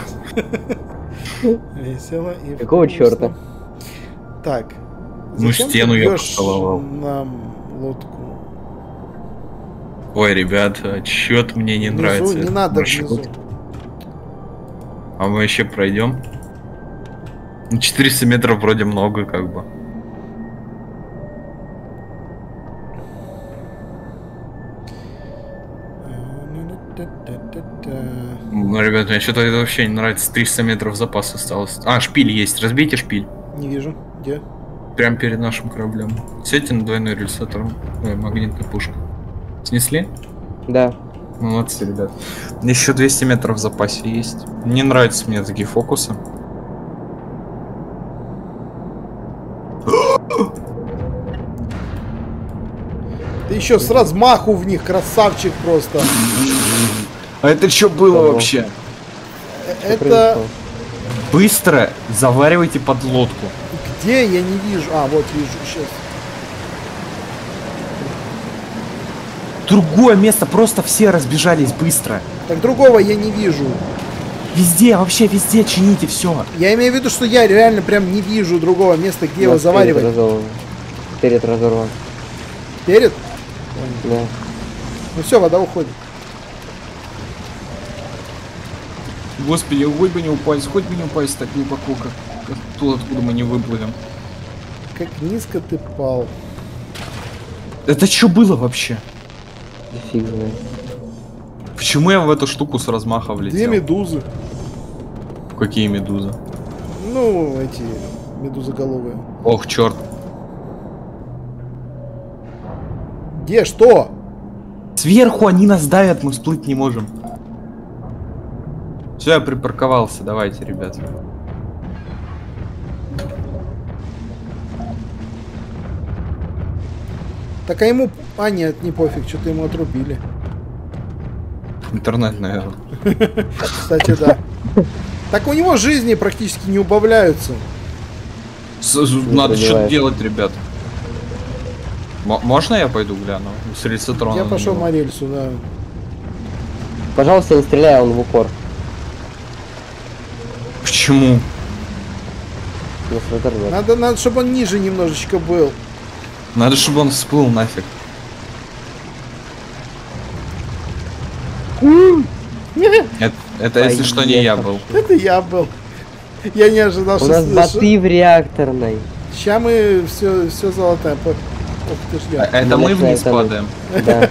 Весело и Какого вкусно. черта? Так. Ну, зачем стену ты я бьешь поцеловал. нам лодку? Ой, ребята, чё-то мне не Внизу, нравится. не этот надо маршрут. внизу. А мы еще пройдем? 400 метров вроде много, как бы. Ну, ребята, мне что-то это вообще не нравится. 300 метров запас осталось. Шпиль есть. Разбейте шпиль. Не вижу. Где? Прямо перед нашим кораблем. Сядьте на двойной рельсатор. Магнитная пушка. Снесли? Да. Молодцы, ребят. Еще 200 метров в запасе есть. Не нравятся мне такие фокусы. Ты еще с размаху в них, красавчик просто. А это что было Ого. вообще? Это Произошло. Быстро заваривайте под лодку. где? Я не вижу. Вот вижу. Сейчас. Другое место, просто все разбежались быстро. Так другого я не вижу. Везде, вообще везде чините все. Я имею в виду, что я реально прям не вижу другого места, где его Нас заваривать. Перед разорван. Перед? Да. Ну все, вода уходит. Господи, хоть бы не упасть так глубоко, как тут, откуда мы не выплывем. Как низко ты пал. Это что было вообще? Да фиг знает. Почему я в эту штуку с размаха Две влетел? медузы. Какие медузы? Ну, эти медузоголовые. Ох, черт. Где? Что? Сверху они нас давят, мы всплыть не можем. Все, я припарковался, давайте, ребят. Так а ему... А нет, не пофиг, что-то ему отрубили. Интернет, наверное. Кстати, да. Так у него жизни практически не убавляются. Надо что-то пробивает. делать, ребят. Можно я пойду гляну? С рельсотрона. Я на пошел него. на рельсу, да. Пожалуйста, не стреляй, он в упор. Почему? Рельсотор нет. Надо, чтобы он ниже немножечко был. Надо, чтобы он всплыл нафиг. Это если что, не я был. Это я был. Я не ожидал, У что... нас боты в реакторной. Сейчас мы все золотое. Ох ты ж я. Это мы вниз это мы. падаем. Да.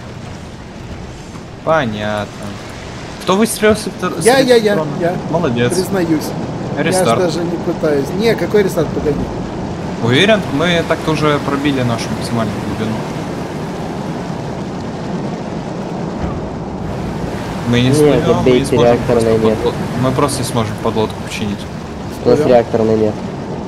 Понятно. Кто выстрелил с Я. Молодец. Признаюсь. Я ж Рестарт. даже не пытаюсь. Не, какой рестарт, погоди. Уверен, мы так-то уже пробили нашу максимальную глубину. Мы не Нет, сможем, мы не бейте, сможем реакторной просто нет. мы просто не сможем подлодку починить. У нас реакторной нет.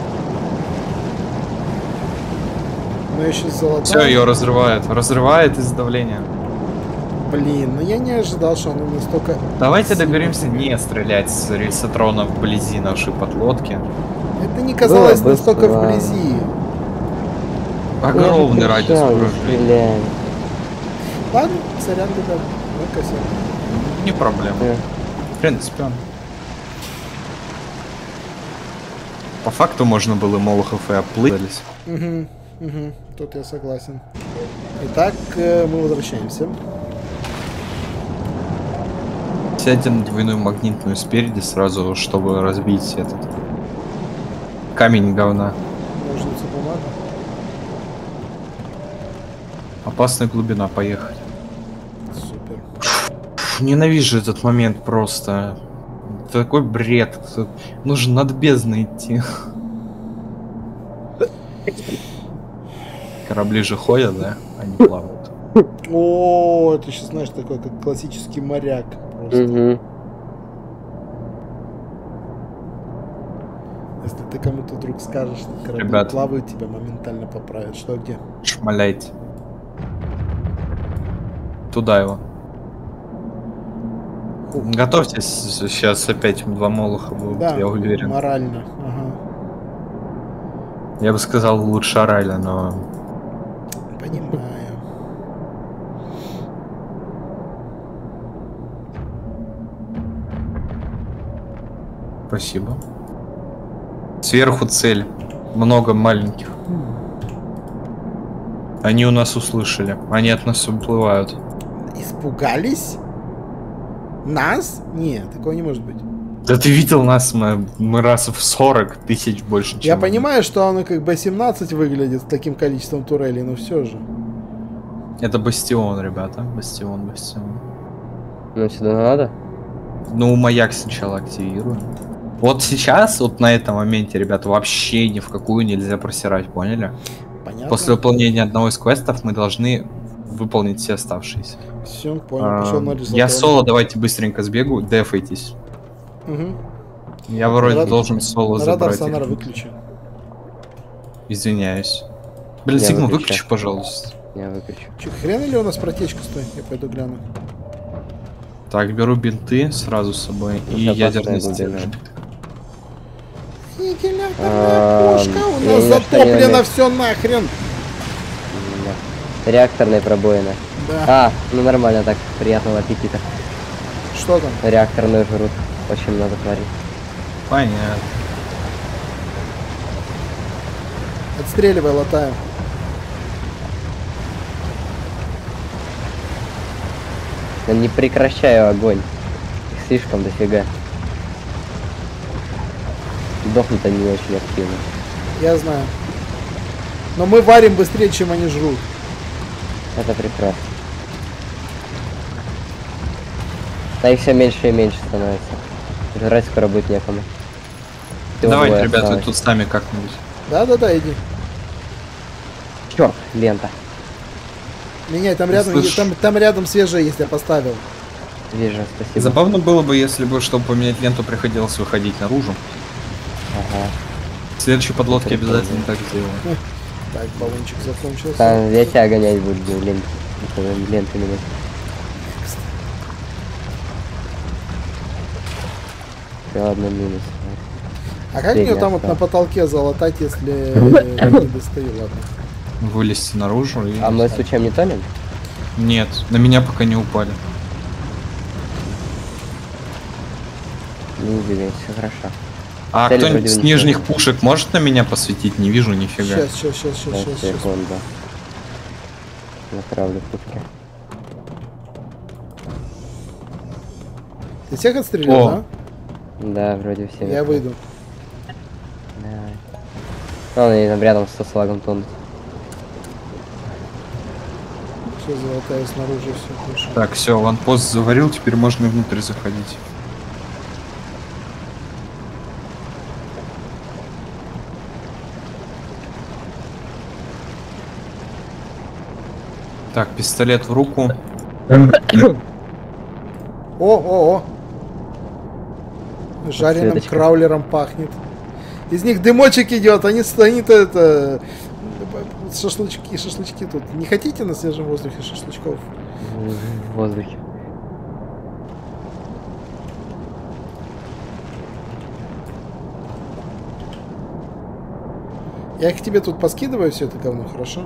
Мы еще золотая. Все, ее разрывает из-за давления. Блин, ну я не ожидал, что оно настолько... Давайте договоримся не стрелять с рельсотрона вблизи нашей подлодки. Это не казалось Было бы настолько странно. вблизи. Огромный Я же радиус кричал, не поражения. стреляй. Ладно, сорян, да, выкосил. Не проблема. В принципе. По факту можно было Молохов и оплылись. Угу, тут я согласен. Итак, мы возвращаемся. Сядьте на двойную магнитную спереди сразу, чтобы разбить этот камень говна. Ножницы, бумага. Опасная глубина, поехали. Супер. Ненавижу этот момент просто. Такой бред. Нужно над бездной идти. Корабли же ходят, да? Они плавают. О, это сейчас, знаешь, такой, как классический моряк. Просто. Угу. Если ты кому-то вдруг скажешь, что корабли Ребят. плавают, тебя моментально поправят. Что, где? Шмаляйте. Туда его. Готовьтесь, сейчас опять два молоха будут, Да, я уверен. морально. Ага. Я бы сказал лучше Орайля, но... Понимаю. Спасибо. Сверху цель. Много маленьких. Они у нас услышали. Они от нас уплывают. Испугались? Нас? Нет, такого не может быть. Да ты видел нас, мы раз в 40 тысяч больше, чем... Я понимаю, что оно как B-17 выглядит с таким количеством турелей, но все же. Это бастион, ребята. Бастион. Ну сюда надо? Ну, маяк сначала активируем. Вот сейчас, вот на этом моменте, ребята, вообще ни в какую нельзя просирать, поняли? Понятно? После выполнения одного из квестов мы должны выполнить все оставшиеся. Все, понял, пошел на результат. Я соло, давайте быстренько сбегу, дефайтесь. Угу. Я вроде Радар- должен соло Радар забрать. сонар выключи. Извиняюсь. Блин, Я Сигма, выключу. выключи, пожалуйста. Я выключу. Че, хрен или у нас протечка стоит? Я пойду гляну. Так, беру бинты сразу с собой и Это ядерный опасная глубина. стержень. Вентиляторная пушка, у я нас ни на что не затоплено умею. все нахрен. Да. Реакторные пробоины. Да. А, ну нормально так, приятного аппетита. Что там? Реакторную жрут. Очень много тварей. Понятно. Отстреливай, латаю. Я не прекращаю огонь. Их слишком дофига. Дохнут они не очень активно. Я знаю. Но мы варим быстрее, чем они жрут. Это прекрасно. А их все меньше и меньше становится. Жрать скоро будет некому. Всего Давайте, двое ребята, осталось. тут сами как-нибудь. Да-да-да, иди. Чёрт, лента. Меняй, там Я рядом, слышу. там рядом свежее, если я поставил. Вижу, спасибо. Забавно было бы, если бы, чтобы поменять ленту, приходилось выходить наружу. Ага. В следующей подлодке Прикольно. обязательно так сделаем. Так, баллончик закончился. Там я тебя гонять буду, ленты менять. Еще одна минус. А как мне там вот на потолке залатать, если не достаю, ладно? Вылезти наружу и... А мы случайно не тонем? Нет, на меня пока не упали. Не двигайся, все хорошо. А Цель кто-нибудь вроде с бы нижних пушек может на меня посветить? Не вижу нифига. Сейчас. Секунду. Направлю пушки. Ты всех отстрелял, О. да? Да, вроде все. Я выйду. Давай. Он они там рядом со слагом тонут. Все, золотая снаружи, все хорошо. Так, все, ванпост заварил, теперь можно внутрь заходить. Так, пистолет в руку. О! Жареным Подсветочка. краулером пахнет. Из них дымочек идет, они-то это... Шашлычки тут. Не хотите на свежем воздухе шашлычков? В воздухе. Я к тебе тут поскидываю все это говно, хорошо?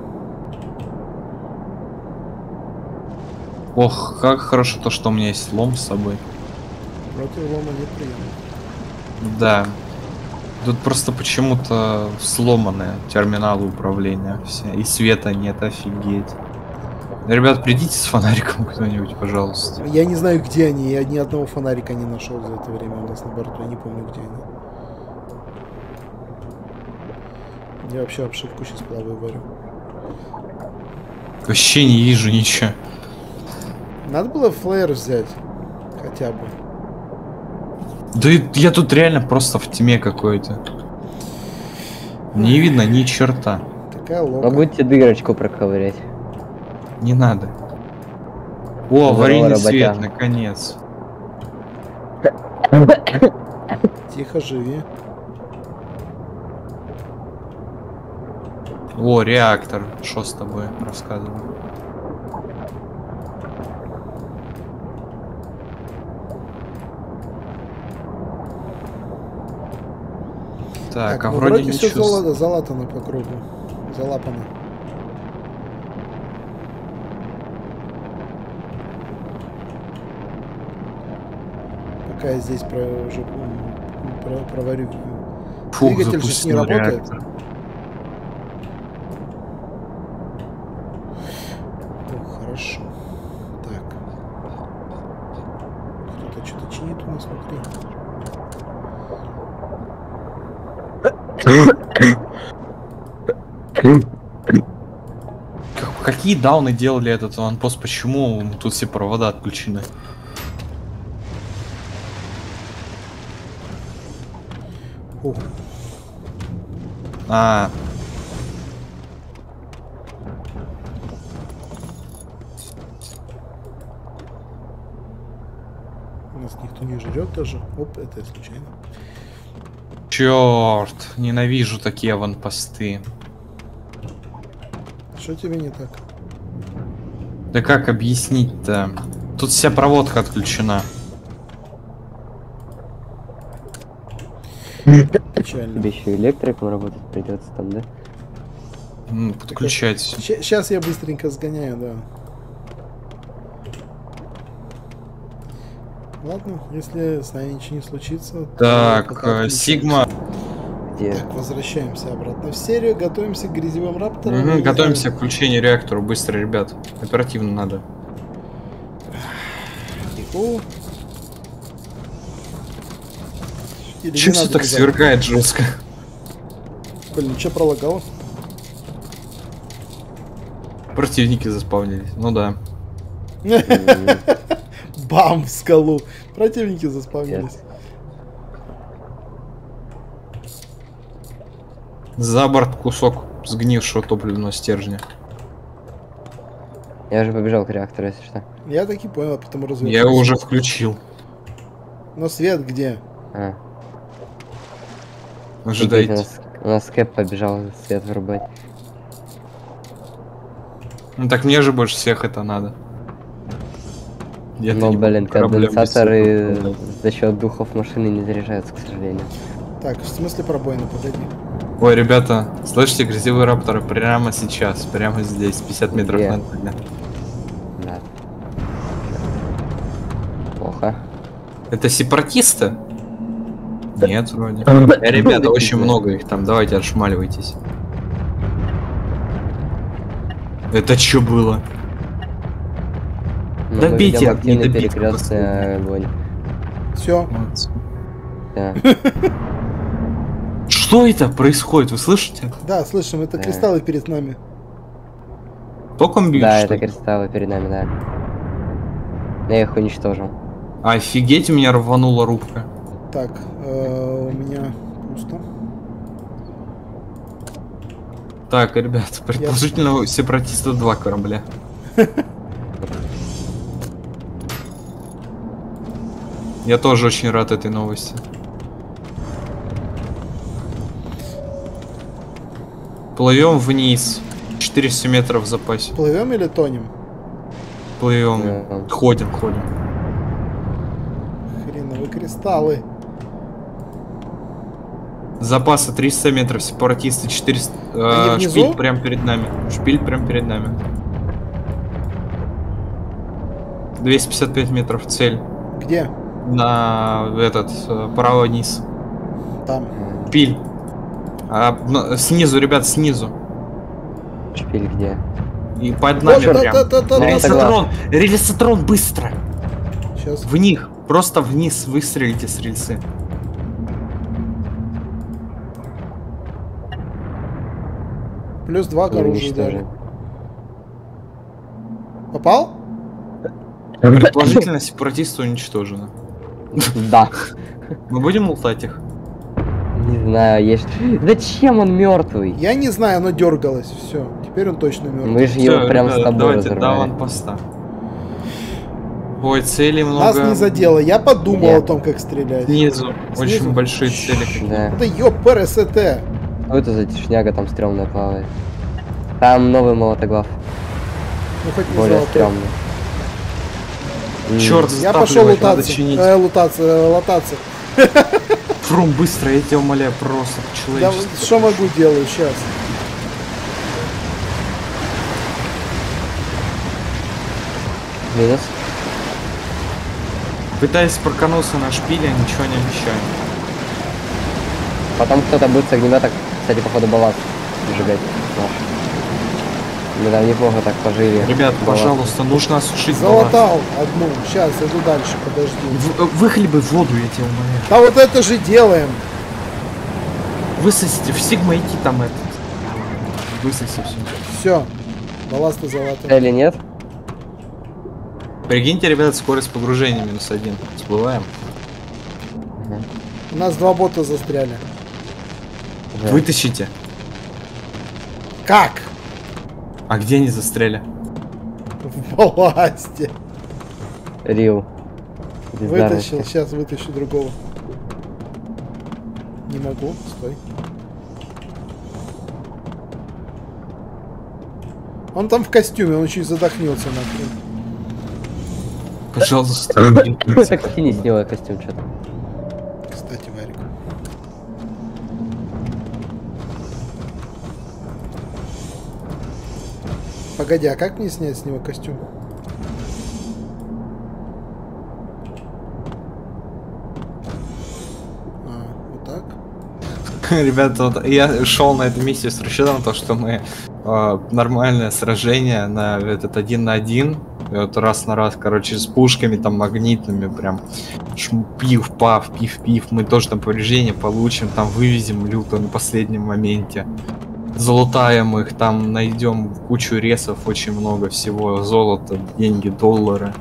Ох, как хорошо то, что у меня есть лом с собой. Против лома нет приема. Да. Тут просто почему-то сломаны терминалы управления все. И света нет, офигеть. Ребят, придите с фонариком кто-нибудь, пожалуйста. Я не знаю, где они. Я ни одного фонарика не нашел за это время у нас на борту. Я не помню, где они. Я вообще обшивку сейчас плаваю варю. Вообще не вижу ничего. Надо было флеер взять. Хотя бы. Да я тут реально просто в тьме какой-то. Не видно ни черта. Такая лока. Могу дырочку проковырять. Не надо. О, Здорово, аварийный свет, работяга. наконец. Тихо, живи. О, реактор. Что с тобой рассказывал? Так, а ну, вроде все ничего. залатано по кругу. Залапано. Пока я здесь уже проварю. Фух, Двигатель же не запустил работает. реактор. О, хорошо. Так. Кто-то что-то чинит у нас внутри. Какие дауны делали этот ванпост? Почему тут все провода отключены? Ух. А, У нас никто не жрет даже. Оп, это я случайно. черт, ненавижу такие ванпосты. Что тебе не так? Да как объяснить-то? Тут вся проводка отключена. Печально. Тебе еще электриком работать придется там, да? Подключать. Сейчас я быстренько сгоняю, да. Ладно, если с нами ничего не случится. то Так, пока отключаемся. Сигма. Где? Так, возвращаемся обратно в серию. Готовимся к грязевым рапторам. Мгм, Я не готовимся знаю, к включению реактора. Быстро, ребят. Оперативно надо. тихо. Или Че не все надо так бежать? сверкает жестко? Блин, что пролагало? Противники заспавнились. Ну да. Бам! В скалу. Противники заспавнились. За борт кусок сгнившего топливного стержня. Я уже побежал к реактору, если что. Я таки понял, а потом Я развернулся. его уже включил. Но свет где? А, Ожидайте. у нас Кэп побежал свет вырубать. Ну так мне же больше всех это надо. Я-то Но, не блин, буду проблем без конденсаторы этого. за счет духов машины не заряжаются, к сожалению. Так, в смысле пробоина, погоди. Ой, ребята, слышите, грязевые рапторы прямо сейчас, прямо здесь, 50 метров Где? над нами. Да. Плохо. Это сепаратисты? Нет, вроде. Да Ребята, очень пиздец. много их там, давайте отшмаливайтесь. Это что было? Но Да мы бейте, ведем активный не добить, перекрестный огонь. Все. Да. Что это происходит, вы слышите? Да, слышим, это Да. кристаллы перед нами. Током бьют, Да, что это ли? кристаллы перед нами, да. Я их уничтожил. Офигеть, у меня рванула рубка. Так, у меня пусто. Так, ребят, предположительно у сепаратиста 2 корабля. Я тоже очень рад этой новости. Плывем вниз. 400 метров в запасе. Плывем или тонем? Плывем. Ходим. Хреновые кристаллы. Запасы 300 метров, сепаратисты 400. Они внизу? Шпиль прям перед нами. Шпиль прям перед нами. 255 метров цель. Где? На этот право вниз. Там. Шпиль. Снизу, ребят, снизу. Шпиль где? И под нами Вот, прям. Да, Рельсотрон! Рельсотрон, быстро! Сейчас. В них! Просто вниз выстрелите с рельсы. Плюс 2 к И оружию дали. уничтожил. Попал? Предположительно, сепаратисты уничтожены. Да. Мы будем лутать их? Не знаю, есть. Зачем он мертвый? Я не знаю, оно дергалось. Все. Теперь он точно мертв. Мы же его Всё, прям с ребята, тобой давайте до разорвали. аванпоста. Ой, целей Нас много. не задело. Я подумал Нет. о том, как стрелять. Снизу. Очень Снизу? большие цели. Да. Да ёп, ПРСТ. Что это за тишняга там стрёмная плавает? Там новый молотоглав. Ну хоть не Более золотой. стрёмный. Черт, Я пошел затапливать надо лутаться. чинить. Лататься. Фрум, быстро, я тебя умоляю, просто Да, по-человечески. что могу делаю сейчас? Минус. Пытаюсь прокануться на шпиле, ничего не обещаю. Потом кто-то будет с огнемета, кстати, походу балласт сжигать наш. Мы там неплохо так пожили. Ребят, Балласт. пожалуйста, нужно осушить балласт. Залатал одну. Сейчас, иду дальше, подожди. Выхлебай воду, я тебя умоляю. Да вот это же делаем. Высосите в Сигма идти там этот. Высоси все. Все. Балласты залатал. Или нет? Прикиньте, ребят, скорость погружения -1. Всплываем. У нас 2 бота застряли. Да. Вытащите. Как? А где они застряли? В балласте. Рил. Бездарности. Вытащил. Сейчас вытащу другого. Не могу. Стой. Он там в костюме, он чуть задохнется нахрен. Пожалуйста. Так в тени сняла костюм что-то. Кстати, Варик. Погоди, а как мне снять с него костюм? Вот так? Ребята, вот я шел на эту миссию с расчетом, то, что мы нормальное сражение на этот 1 на 1. И вот раз на раз, короче, с пушками там магнитными, прям пив-пав, пив-пив. Мы тоже там повреждения получим, там вывезем люто на последнем моменте. Залутаем их, там найдем кучу ресов, очень много всего, золото, деньги, доллары.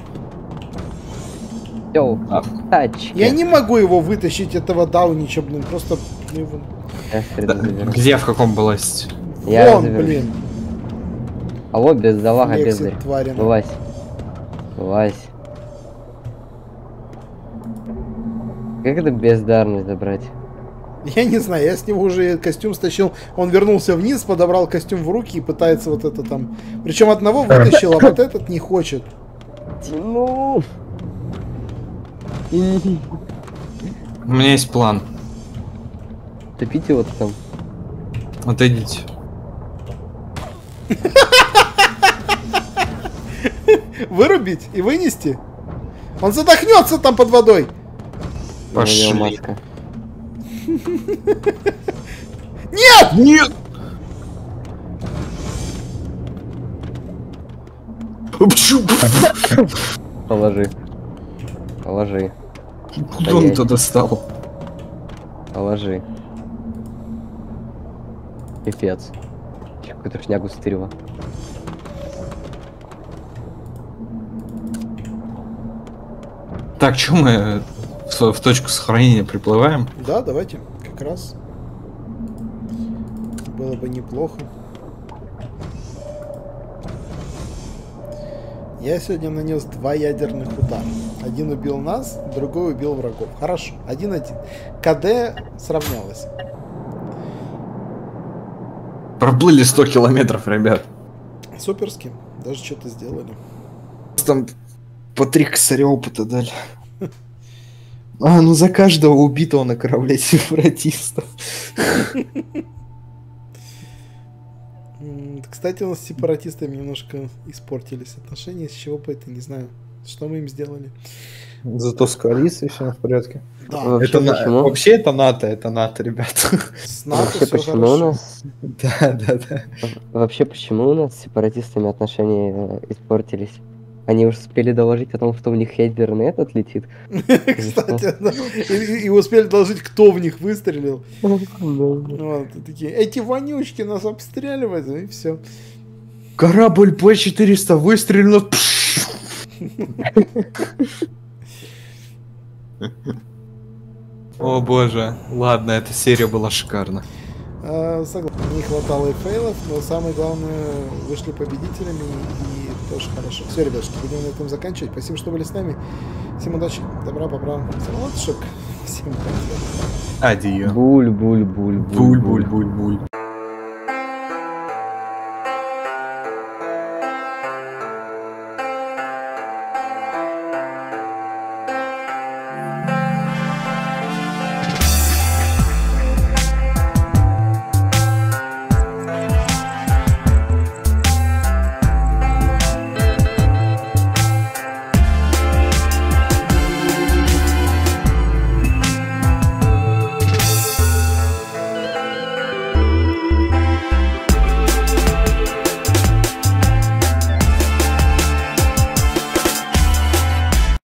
Йоу, А. тачки. Я не могу его вытащить, этого даунича, блин, просто... ну, его- Я хрен заберу. Где, в каком балласте? Я Вон, заберу. блин. Алло, без залага, Лексит, бездарь. тварина. Вылазь. Вылазь. Как это бездарность забрать? Я не знаю, я с него уже костюм стащил. Он вернулся вниз, подобрал костюм в руки и пытается вот это там... Причем одного вытащил, а вот этот не хочет. Ну. У меня есть план. Топите вот там. Отойдите. Вырубить и вынести? Он задохнется там под водой. Пошли. У него маска. Нет! Нет! Положи. Положи. Куда он туда достал? Положи. Пипец. Чё, какую-то шнягу стырила. Так, чё мы в точку сохранения приплываем? Да, давайте, как раз. Было бы неплохо. Я сегодня нанес 2 ядерных удара. Один убил нас, другой убил врагов. Хорошо, 1-1. КД сравнялось. Проплыли 100 километров, ребят. Суперски. Даже что-то сделали. Там по 3 косаря опыта дали. А, ну за каждого убитого на корабле сепаратистов. Кстати, у нас с сепаратистами немножко испортились отношения. С чего бы это, не знаю. Что мы им сделали? Зато с коалицией все в порядке. Да, Вообще, почему? Вообще это НАТО, ребят. с НАТО Вообще, все почему у хорошо. нас... Да. Вообще, почему у нас с сепаратистами отношения испортились? Они уже успели доложить о том, что у них ядерный этот летит. Кстати, да. И успели доложить, кто в них выстрелил. Да. Вот, и такие, эти вонючки нас обстреливают, и все. Корабль П-400 выстрелил. О боже. Ладно, эта серия была шикарна. Согласен, не хватало и фейлов, но самое главное, вышли победителями, и тоже хорошо. Все, ребятушки, будем на этом заканчивать. Спасибо, что были с нами. Всем удачи, добра, бобра, самолетушек. Всем пока. Адио. Буль-буль-буль-буль. Буль-буль-буль-буль.